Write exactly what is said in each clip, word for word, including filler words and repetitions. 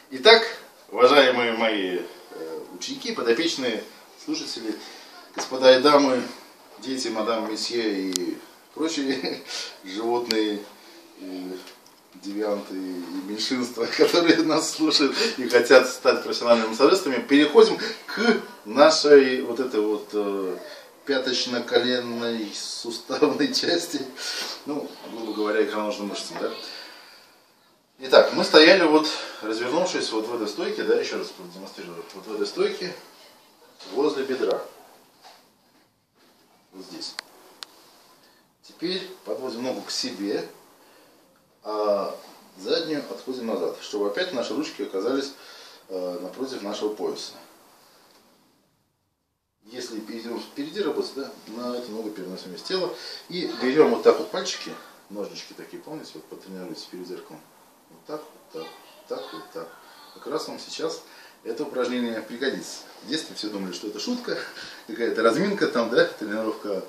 Итак, уважаемые мои э, ученики, подопечные, слушатели, господа и дамы, дети, мадам, месье и прочие животные, и девианты и меньшинства, которые нас слушают и хотят стать профессиональными массажистами, переходим к нашей вот этой вот э, пяточно-коленной суставной части, ну, грубо говоря, икроножным мышцам, да. Итак, мы стояли вот, развернувшись вот в этой стойке, да, еще раз продемонстрирую, вот в этой стойке, возле бедра, вот здесь. Теперь подводим ногу к себе, а заднюю отходим назад, чтобы опять наши ручки оказались э, напротив нашего пояса. Если идем впереди работать, да, на эту ногу переносим из тела и берем вот так вот пальчики, ножнички такие, помните, вот потренируйтесь перед зеркалом. Вот так, вот так, так, вот так. Как раз вам сейчас это упражнение пригодится. В детстве все думали, что это шутка, какая-то разминка там, да, тренировка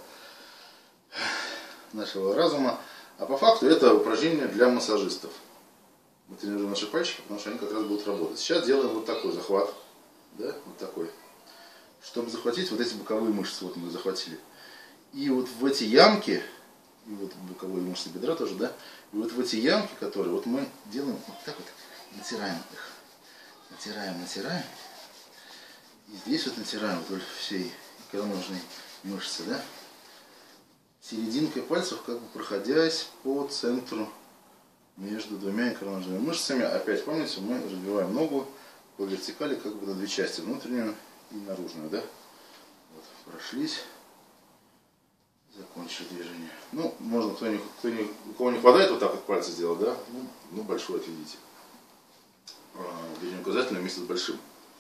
нашего разума. А по факту это упражнение для массажистов. Мы тренируем наши пальчики, потому что они как раз будут работать. Сейчас делаем вот такой захват, да, вот такой. Чтобы захватить вот эти боковые мышцы, вот мы захватили. И вот в эти ямки, и вот боковые мышцы бедра тоже, да, и вот в эти ямки, которые вот мы делаем вот так вот, натираем их. Натираем, натираем. И здесь вот натираем вдоль всей икроножной мышцы, да. Серединкой пальцев как бы проходясь по центру между двумя икроножными мышцами. Опять помните, мы разбиваем ногу по вертикали как бы на две части, внутреннюю и наружную, да. Вот, прошлись. Закончили движение. Ну, можно, кто не, кто не, у кого не хватает, вот так вот пальцы сделать, да? Ну, ну большой отведите. Видим указательный вместе с большим.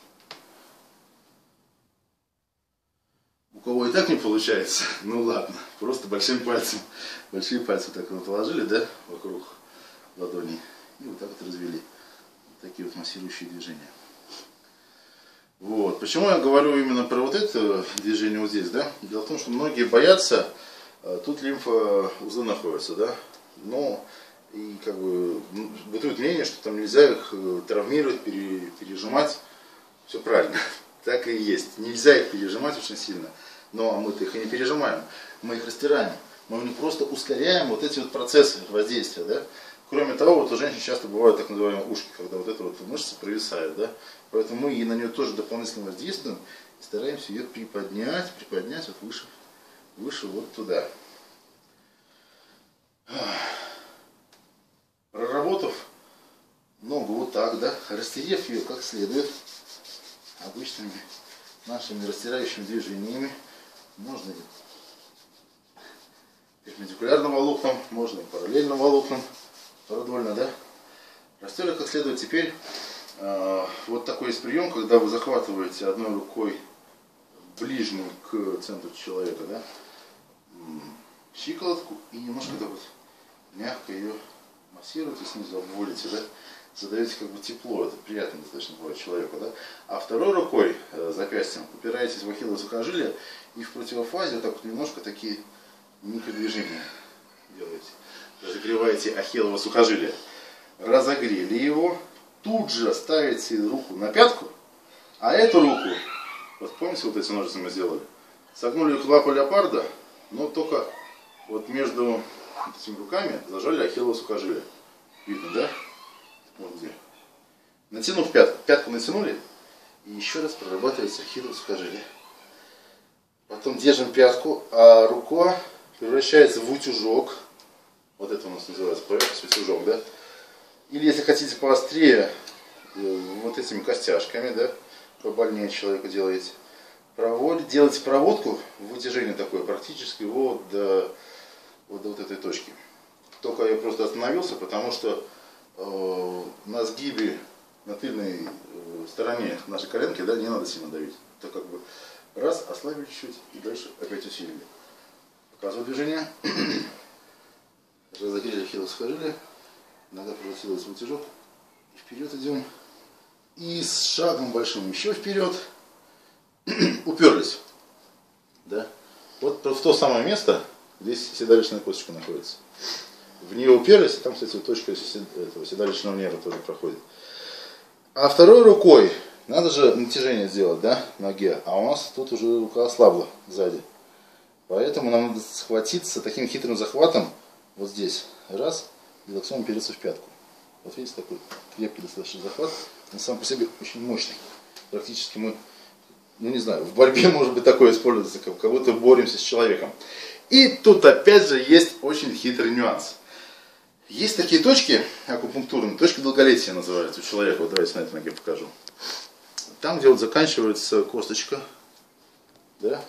У кого и так не получается, ну ладно, просто большим пальцем. Большие пальцы так вот положили, да, вокруг ладони. И вот так вот развели. Вот такие вот массирующие движения. Вот. Почему я говорю именно про вот это движение вот здесь, да? Дело в том, что многие боятся, тут лимфоузлы находятся, да? Но и как бы бытует мнение, что там нельзя их травмировать, пере, пережимать. Все правильно, так и есть. Нельзя их пережимать очень сильно, но мы-то их и не пережимаем, мы их растираем. Мы не просто ускоряем вот эти вот процессы воздействия, да? Кроме того, вот у женщин часто бывают так называемые ушки, когда вот эта вот мышца провисает, да? Поэтому мы и на нее тоже дополнительно воздействуем и стараемся ее приподнять, приподнять вот выше, выше вот туда. Проработав ногу вот так, да, растерев ее как следует, обычными нашими растирающими движениями, можно и перпендикулярным волокнам, можно и параллельным волокнам, продольно, да, растерли как следует. Теперь э, вот такой есть прием, когда вы захватываете одной рукой ближнюю к центру человека, да, щиколотку и немножко так вот мягко ее массируете, снизу обводите, да, задаете как бы тепло, это приятно достаточно бывает человеку, да, а второй рукой, э, запястьем, упираетесь в ахиллово сухожилие и в противофазе вот так вот немножко такие микродвижения делаете. Разогреваете ахиллово сухожилие, разогрели его, тут же ставите руку на пятку, а эту руку, вот помните, вот эти ножницы мы сделали, согнули их в лапу леопарда, но только вот между этими руками зажали ахиллово сухожилие. Видно, да? Вот где. Натянув пятку, пятку натянули, и еще раз прорабатывается ахиллово сухожилие. Потом держим пятку, а рука превращается в утюжок. Вот это у нас называется поверхность, утюжок, да? Или, если хотите поострее, вот этими костяшками, да, побольнее человеку делаете. Проводите, делаете проводку, вытяжение такое, практически вот до, вот до вот этой точки. Только я просто остановился, потому что э, на сгибе, на тыльной э, стороне нашей коленки, да, не надо сильно давить. Так как бы раз, ослабили чуть-чуть и дальше опять усилили. Показываю движение. Разогрели ахиллово сухожилие, нога превратилась в утюжок, и вперед идем, и с шагом большим еще вперед, уперлись, да, вот в то самое место, здесь седалищная косточка находится, в нее уперлись, там, кстати, точка этого седалищного нерва тоже проходит, А второй рукой надо же натяжение сделать, да, ноге. А у нас тут уже рука ослабла сзади. Поэтому нам надо схватиться таким хитрым захватом вот здесь. Раз, и локтем опереться в пятку. Вот видите, такой крепкий достаточно захват. Он сам по себе очень мощный. Практически мы, ну не знаю, в борьбе может быть такое используется, как будто боремся с человеком. И тут опять же есть очень хитрый нюанс. Есть такие точки акупунктурные, точки долголетия называются у человека. Вот давайте на этой ноге покажу. Там, где вот заканчивается косточка, да,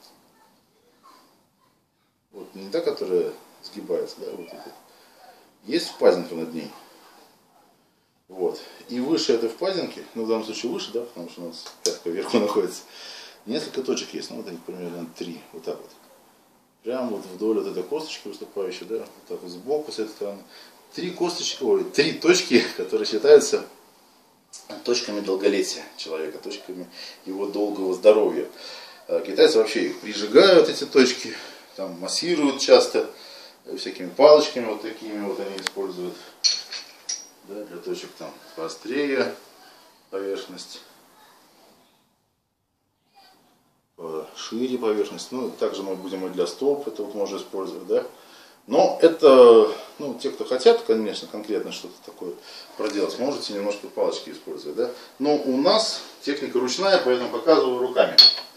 вот не та, которая сгибается, да, вот это. Есть впадинка над ней. Вот. И выше этой впадинки, ну в данном случае выше, да, потому что у нас пятка вверху находится, несколько точек есть, ну вот они примерно три, вот так вот. Прямо вот вдоль вот этой косточки выступающей, да, вот так вот сбоку, с этой стороны. Три косточки, ой, три точки, которые считаются точками долголетия человека, точками его долгого здоровья. Китайцы вообще их прижигают, эти точки, там массируют часто, всякими палочками вот такими вот они используют, да, для точек там поострее поверхность, шире поверхность. Ну, также мы будем и для стоп это вот можно использовать, да. Но это, ну, те, кто хотят, конечно, конкретно что-то такое проделать, можете немножко палочки использовать, да. Но у нас техника ручная, поэтому показываю руками.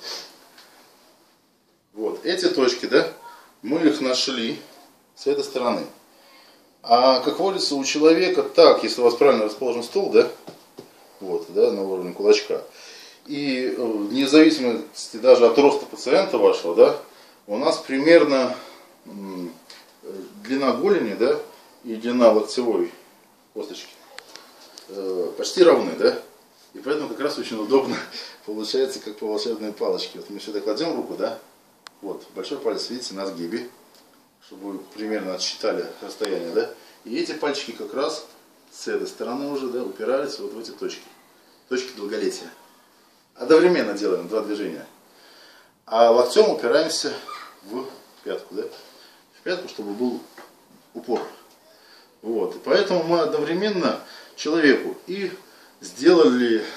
Вот, эти точки, да, мы их нашли с этой стороны. А как водится у человека так, если у вас правильно расположен стол, да, вот, да, на уровне кулачка, и вне зависимости даже от роста пациента вашего, да, у нас примерно длина голени, да, и длина локтевой косточки э, почти равны, да, и поэтому как раз очень удобно получается, как по волшебной палочке. Вот мы сюда кладем руку, да, вот, большой палец, видите, на сгибе, чтобы вы примерно отсчитали расстояние, да, и эти пальчики как раз с этой стороны уже, да, упираются вот в эти точки, точки долголетия. Одновременно делаем два движения, а локтем упираемся в пятку, да, в пятку, чтобы был упор. Вот, и поэтому мы одновременно человеку и сделали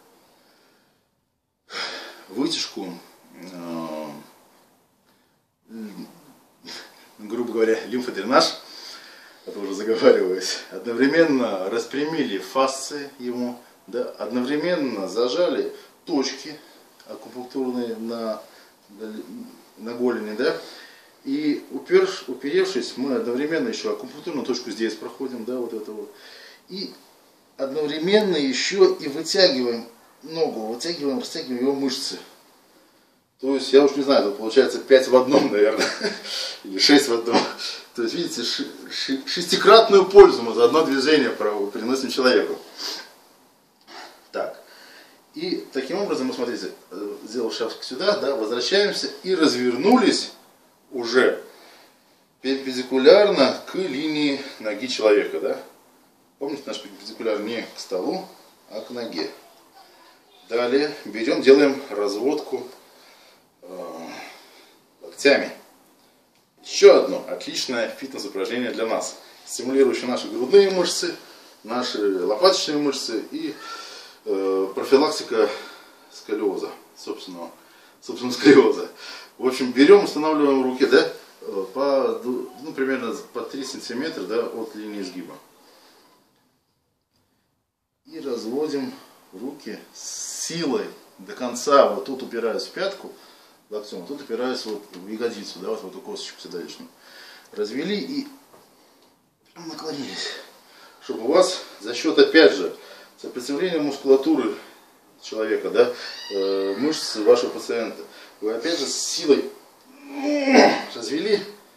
вытяжку, э, грубо говоря, лимфодренаж, это уже заговариваюсь, одновременно распрямили фасции ему, да, одновременно зажали точки акупунктурные на, на голени, да, и уперш, уперевшись, мы одновременно еще акупунктурную точку здесь проходим, да, вот это вот, и одновременно еще и вытягиваем ногу, вытягиваем, растягиваем его мышцы. То есть, я уж не знаю, тут получается пять в одном, наверное, или шесть в одном. То есть, видите, шестикратную пользу мы за одно движение приносим человеку. Так. И таким образом, мы, смотрите, сделав шаг сюда, да, возвращаемся и развернулись уже перпендикулярно к линии ноги человека, да. Помните, наш перпендикуляр не к столу, а к ноге. Далее берем, делаем разводку э, локтями. Еще одно отличное фитнес-упражнение для нас, стимулирующее наши грудные мышцы, наши лопаточные мышцы и э, профилактика сколиоза, собственного, собственного сколиоза. В общем, берем, устанавливаем руки, да, по, ну, примерно по три сантиметра, да, от линии сгиба. И разводим руки с силой до конца. Вот тут упираюсь в пятку локтем, тут упираюсь вот в ягодицу, да, вот в эту косточку седалищную. Развели и наклонились. Чтобы у вас за счет, опять же, сопротивления мускулатуры человека, да, э, мышц вашего пациента, вы опять же с силой развели,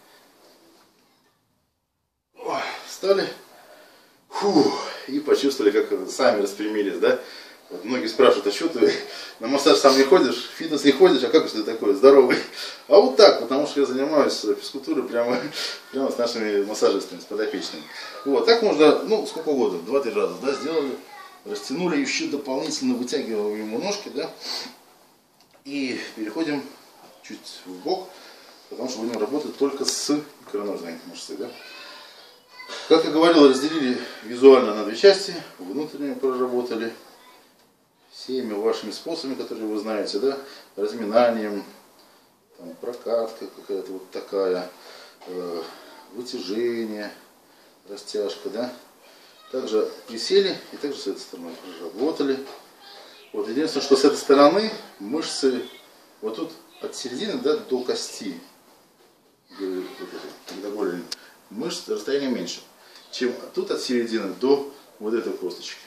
встали, фу, и почувствовали, как сами распрямились, да. Вот многие спрашивают, а что ты на массаж сам не ходишь, в фитнес не ходишь, а как ты такой здоровый? А вот так, потому что я занимаюсь физкультурой прямо, прямо с нашими массажистами, с подопечными. Вот, так можно, ну, сколько угодно, два-три раза, да, сделали, растянули, еще дополнительно вытягиваем ему ножки, да, и переходим чуть в бок, потому что будем работать только с икроножной мышцей, да. Как я говорил, разделили визуально на две части, внутреннюю проработали всеми вашими способами, которые вы знаете, да, разминанием, там, прокатка какая-то вот такая, э, вытяжение, растяжка, да. Также присели и также с этой стороны проработали. Вот единственное, что с этой стороны мышцы вот тут от середины, да, до кости, вот это, голени, мышц расстояние меньше, чем тут от середины до вот этой косточки.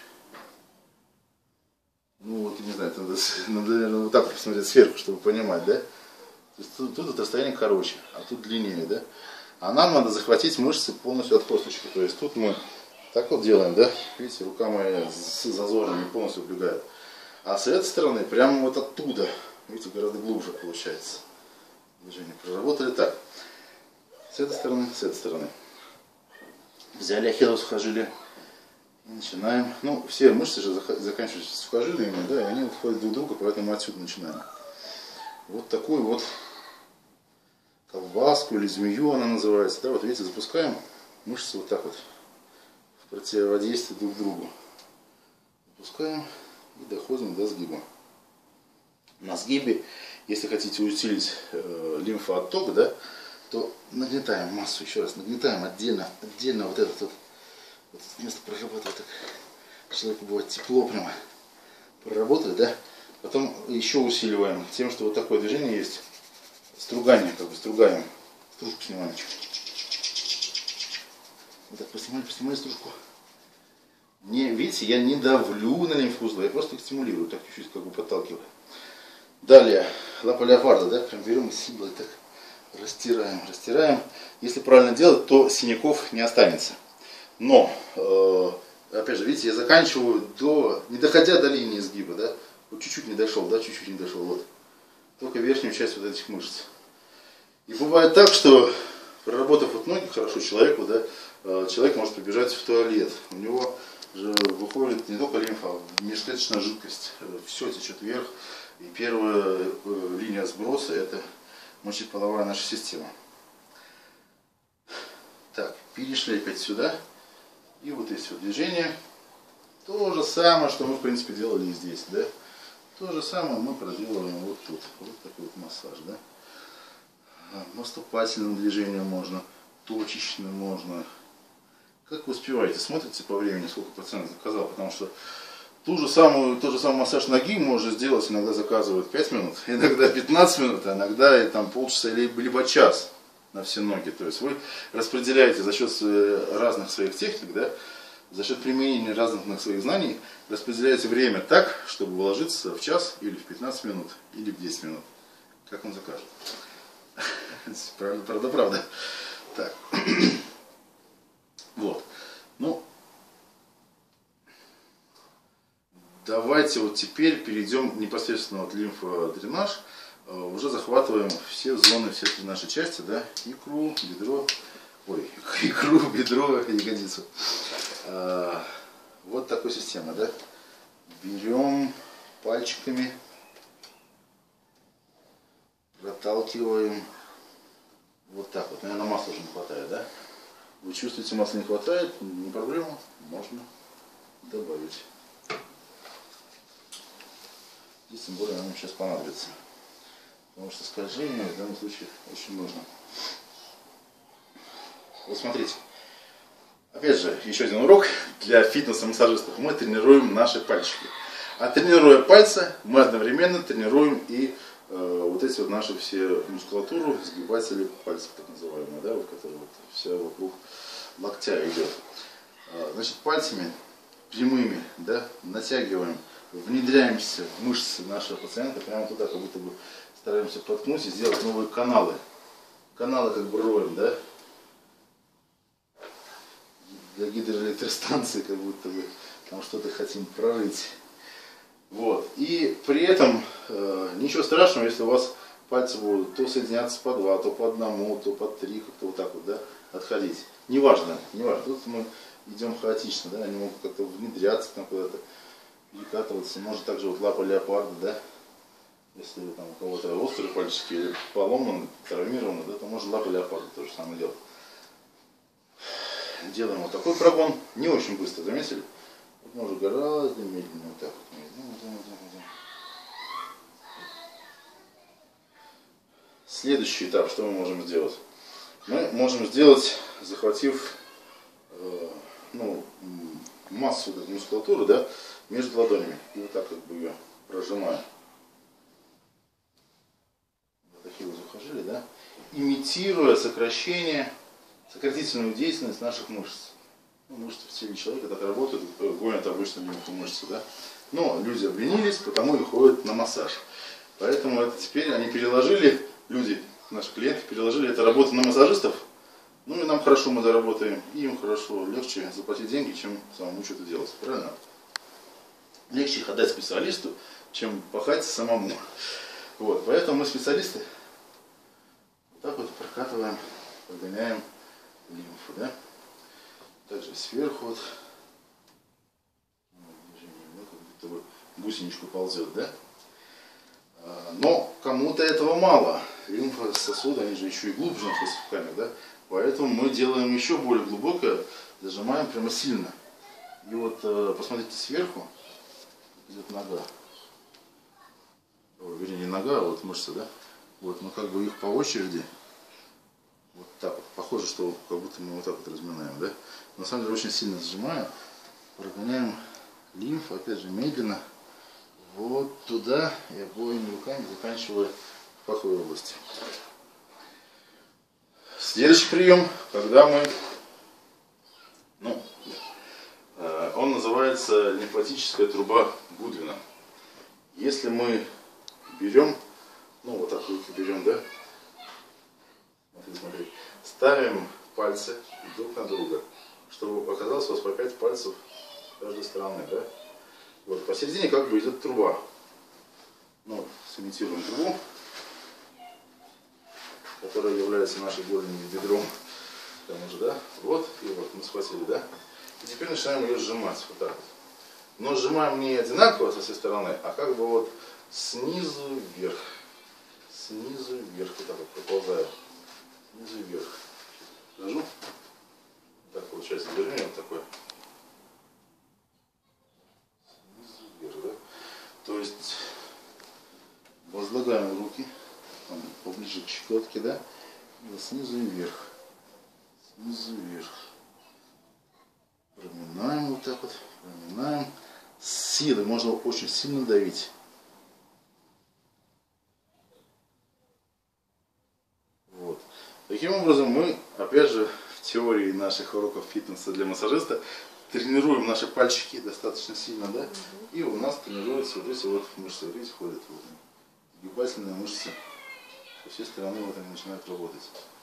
Ну вот, не знаю, надо, надо, наверное, вот так вот посмотреть сверху, чтобы понимать, да? То есть тут, тут это расстояние короче, а тут длиннее, да? А нам надо захватить мышцы полностью от косточки. То есть тут мы так вот делаем, да? Видите, рука моя с зазорами полностью убегает. А с этой стороны, прямо вот оттуда, видите, гораздо глубже получается. Движение проработали так. С этой стороны, с этой стороны. Взяли ахиллесовые сухожилия. И начинаем. Ну, все мышцы же заканчиваются сухожилиями, да, и они вот входят друг в друга, поэтому отсюда начинаем. Вот такую вот колбаску или змею она называется. Да, вот видите, запускаем мышцы вот так вот в противодействии друг другу. Запускаем и доходим до сгиба. На сгибе, если хотите усилить э, лимфоотток, да, то нагнетаем массу, еще раз нагнетаем отдельно, отдельно вот этот вот, вот это место прорабатывать, так человеку бывает тепло прямо. Проработали, да? Потом еще усиливаем тем, что вот такое движение есть. Стругание, как бы стругаем. Стружку снимаем. Вот так поснимали, поснимали стружку. Не, видите, я не давлю на лимфоузлы, я просто их стимулирую, так чуть-чуть как бы подталкиваю. Далее, лапа леопарда, да, прям берем и сиблой так растираем, растираем. Если правильно делать, то синяков не останется. Но, э, опять же, видите, я заканчиваю до, не доходя до линии сгиба, да, вот чуть-чуть не дошел, да, чуть-чуть не дошел, вот. Только верхнюю часть вот этих мышц. И бывает так, что, проработав вот ноги хорошо человеку, да, э, человек может прибежать в туалет. У него же выходит не только лимфа, а межклеточная жидкость. Все течет вверх. И первая э, линия сброса — это мочеполовая наша система. Так, перешли опять сюда. И вот здесь вот движение. То же самое, что мы, в принципе, делали и здесь, да. То же самое мы проделываем вот тут. Вот такой вот массаж, да. Наступательным движением можно, точечным можно. Как вы успеваете? Смотрите по времени, сколько пациент заказал, потому что ту же самую, тот же самый массаж ноги можно сделать, иногда заказывают пять минут, иногда пятнадцать минут, а иногда и там полчаса либо, либо час на все ноги. То есть вы распределяете за счет разных своих техник, да, за счет применения разных своих знаний, распределяете время так, чтобы уложиться в час или в пятнадцать минут, или в десять минут. Как он закажет. Правда, правда, правда. Так. Вот. Ну, давайте вот теперь перейдем непосредственно от лимфодренаж. Уже захватываем все зоны, все наши части, да, икру, бедро, ой, икру, бедро, ягодицу. А, вот такой система, да. Берем пальчиками, проталкиваем. Вот так вот. Наверное, масла уже не хватает, да? Вы чувствуете, масла не хватает, не проблема, можно добавить. Здесь тем более нам сейчас понадобится. Потому что скольжение в данном случае очень нужно. Вот смотрите. Опять же, еще один урок для фитнеса-массажистов. Мы тренируем наши пальчики. А тренируя пальцы, мы одновременно тренируем и э, вот эти вот наши все мускулатуру, сгибатели пальцев, так называемые, да, вот, которые вот вся вокруг локтя идет. Значит, пальцами прямыми, да, натягиваем, внедряемся в мышцы нашего пациента, прямо туда, как будто бы стараемся проткнуть и сделать новые каналы. Каналы как бы роем, да, для гидроэлектростанции, как будто бы там что-то хотим прорыть. Вот. И при этом э, ничего страшного, если у вас пальцы будут то соединяться по два, то по одному, то по три, как-то вот так вот, да, отходить. Неважно, неважно. Тут мы идем хаотично, да, они могут как-то внедряться там куда-то, перекатываться. Может также вот лапа леопарда, да. Если там у кого-то острые пальчики или поломаны, травмированы, да, то можно лапа леопарда то же самое делать. делаем вот такой прогон, не очень быстро, заметили? Вот мы уже гораздо медленнее, вот так вот мы идем, идем, идем, идем. Следующий этап, что мы можем сделать? Мы можем сделать, захватив э, ну, массу вот этой мускулатуры, да, между ладонями. И вот так как бы ее прожимаем. Вот такие вот захожили, да? Имитируя сокращение, сократительную деятельность наших мышц. Ну, мышцы в теле человека так работают, гонят обычно лимфомышцы, да? Но люди обленились, потому и ходят на массаж. Поэтому это теперь они переложили, люди, наши клиенты переложили эту работу на массажистов. Ну и нам хорошо, мы заработаем, и им хорошо, легче заплатить деньги, чем самому что-то делать. Правильно? Легче их отдать специалисту, чем пахать самому. Вот, поэтому мы специалисты. Вот так вот прокатываем, подгоняем лимфу, да? Также сверху вот, движение, как будто бы гусеничку ползет, да? Но кому-то этого мало. Лимфососуды, они же еще и глубже находятся в тканях, да? Поэтому мы делаем еще более глубокое, зажимаем прямо сильно. И вот посмотрите сверху, идет нога. Ой, вернее, не нога, а вот мышцы, да? Вот мы как бы их по очереди, вот так вот, похоже, что как будто мы вот так вот разминаем, да? На самом деле очень сильно сжимаем, прогоняем лимфу, опять же, медленно, вот туда и обоими руками заканчивая в паховой области. Следующий прием, когда мы, ну, э, он называется лимфатическая труба Гудвина. Если мы берем, ну вот так руки берем, да, смотри, смотри, ставим пальцы друг на друга, чтобы оказалось у вас по пять пальцев с каждой стороны, да. Вот посередине как бы идет труба. Ну, сымитируем трубу, которая является нашей голенью и бедром. Там уже, да? Вот, и вот мы схватили, да? И теперь начинаем ее сжимать, вот так вот. Но сжимаем не одинаково со всей стороны, а как бы вот снизу вверх. Снизу вверх, вот так вот проползая. Снизу вверх. Покажу. Так получается движение вот такое. Снизу вверх, да? То есть возлагаем руки там, поближе к щекотке, да? И вот снизу вверх. Снизу вверх. Проминаем вот так вот. Проминаем. С силой. Можно очень сильно давить. Вот. Таким образом мы, опять же, в теории наших уроков фитнеса для массажиста тренируем наши пальчики достаточно сильно, да? И у нас тренируются вот эти вот мышцы. Вот видите, ходят вот. Гибательные мышцы. Со всей стороны вот они начинают работать.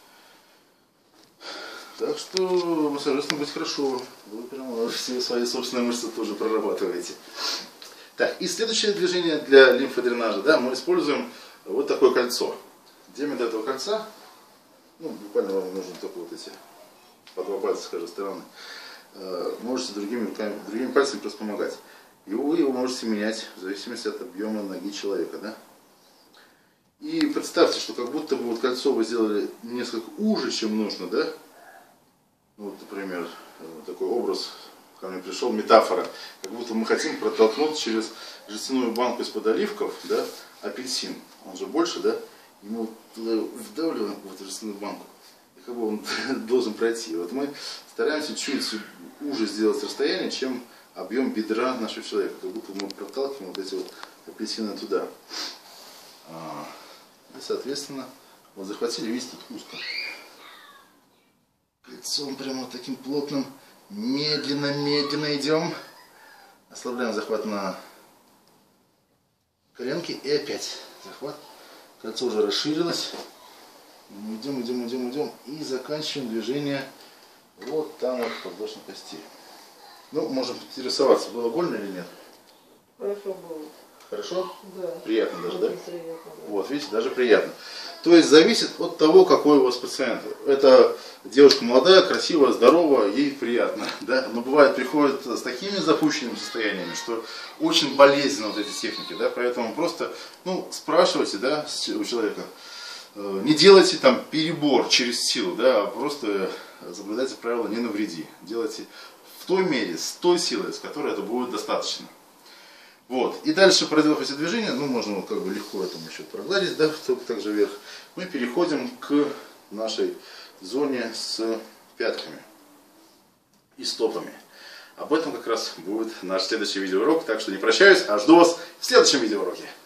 Так что массажистам быть хорошо. Вы прямо все свои собственные мышцы тоже прорабатываете. Так, и следующее движение для лимфодренажа, да, мы используем вот такое кольцо. Диаметр этого кольца, ну, буквально вам нужно только вот эти по два пальца с каждой стороны. Можете другими руками, другими пальцами просто помогать. И вы его можете менять в зависимости от объема ноги человека, да. И представьте, что как будто бы вот кольцо вы сделали несколько уже, чем нужно, да? Вот, например, такой образ, ко мне пришел, метафора, как будто мы хотим протолкнуть через жестяную банку из-под оливков, да, апельсин. Он же больше, да? И мы туда вдавливаем в эту жестяную банку. И как бы он должен пройти. Вот мы стараемся чуть уже сделать расстояние, чем объем бедра нашего человека. Как будто мы проталкиваем вот эти вот апельсины туда. И, соответственно, вот захватили, видите, тут узко. Кольцом прямо вот таким плотным, медленно-медленно идем. Ослабляем захват на коленке и опять захват. Кольцо уже расширилось. Мы идем, идем, идем, идем и заканчиваем движение вот там вот в подвздошной кости. Ну, можем интересоваться, было больно или нет? Хорошо было. Хорошо? Да. Приятно даже, да? Приятно, да? Вот, видите, даже приятно. То есть зависит от того, какой у вас пациент. Это девушка молодая, красивая, здоровая, ей приятно, да? Но бывает, приходят с такими запущенными состояниями, что очень болезненно вот эти техники, да? Поэтому просто, ну, спрашивайте, да, у человека. Не делайте там перебор через силу, да, а просто соблюдайте правила «не навреди». Делайте в той мере, с той силой, с которой это будет достаточно. Вот. И дальше, проделав эти движения, ну, можно вот как бы легко это еще прогладить, да, только также вверх, мы переходим к нашей зоне с пятками и стопами. Об этом как раз будет наш следующий видеоурок, так что не прощаюсь, а жду вас в следующем видеоуроке.